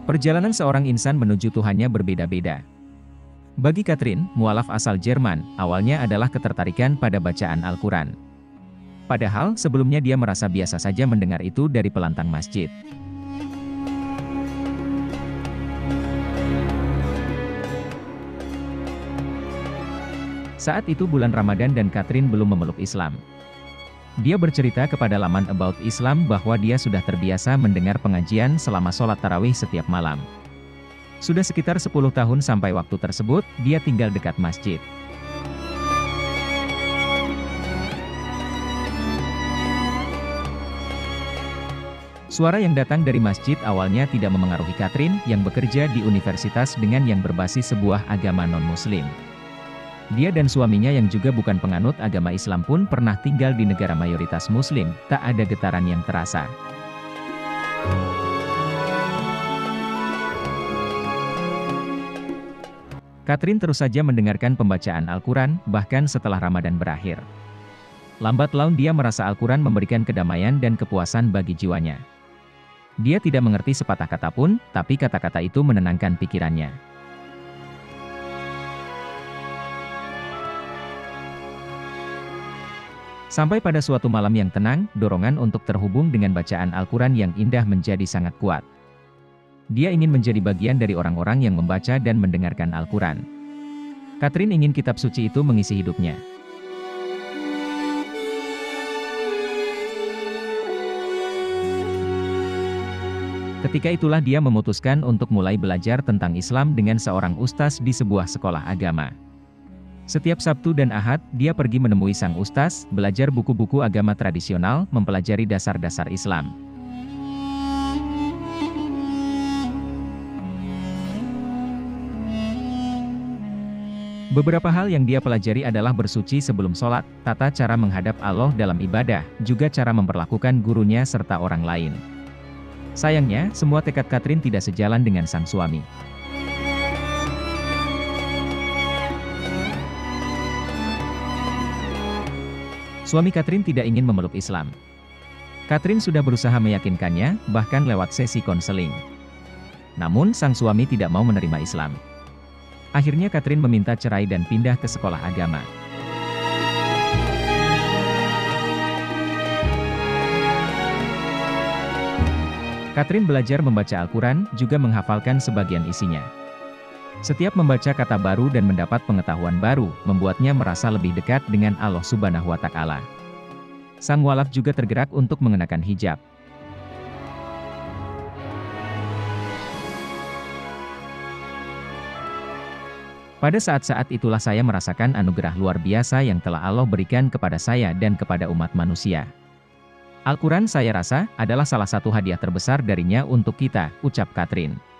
Perjalanan seorang insan menuju Tuhannya berbeda-beda. Bagi Catherine, mualaf asal Jerman, awalnya adalah ketertarikan pada bacaan Al-Quran. Padahal, sebelumnya dia merasa biasa saja mendengar itu dari pelantang masjid. Saat itu bulan Ramadan dan Catherine belum memeluk Islam. Dia bercerita kepada laman About Islam bahwa dia sudah terbiasa mendengar pengajian selama sholat tarawih setiap malam. Sudah sekitar 10 tahun sampai waktu tersebut, dia tinggal dekat masjid. Suara yang datang dari masjid awalnya tidak memengaruhi Catherine yang bekerja di universitas dengan yang berbasis sebuah agama non-muslim. Dia dan suaminya yang juga bukan penganut agama Islam pun pernah tinggal di negara mayoritas muslim, tak ada getaran yang terasa. Catherine terus saja mendengarkan pembacaan Al-Quran, bahkan setelah Ramadan berakhir. Lambat laun dia merasa Al-Quran memberikan kedamaian dan kepuasan bagi jiwanya. Dia tidak mengerti sepatah kata pun, tapi kata-kata itu menenangkan pikirannya. Sampai pada suatu malam yang tenang, dorongan untuk terhubung dengan bacaan Al-Quran yang indah menjadi sangat kuat. Dia ingin menjadi bagian dari orang-orang yang membaca dan mendengarkan Al-Quran. Catherine ingin kitab suci itu mengisi hidupnya. Ketika itulah dia memutuskan untuk mulai belajar tentang Islam dengan seorang ustaz di sebuah sekolah agama. Setiap Sabtu dan Ahad, dia pergi menemui sang ustaz, belajar buku-buku agama tradisional, mempelajari dasar-dasar Islam. Beberapa hal yang dia pelajari adalah bersuci sebelum sholat, tata cara menghadap Allah dalam ibadah, juga cara memperlakukan gurunya serta orang lain. Sayangnya, semua tekad Catherine tidak sejalan dengan sang suami. Suami Catherine tidak ingin memeluk Islam. Catherine sudah berusaha meyakinkannya, bahkan lewat sesi konseling. Namun, sang suami tidak mau menerima Islam. Akhirnya Catherine meminta cerai dan pindah ke sekolah agama. Catherine belajar membaca Al-Quran, juga menghafalkan sebagian isinya. Setiap membaca kata baru dan mendapat pengetahuan baru, membuatnya merasa lebih dekat dengan Allah Subhanahu wa Ta'ala. Sang mualaf juga tergerak untuk mengenakan hijab. Pada saat-saat itulah saya merasakan anugerah luar biasa yang telah Allah berikan kepada saya dan kepada umat manusia. Al-Quran saya rasa adalah salah satu hadiah terbesar darinya untuk kita, ucap Catherine.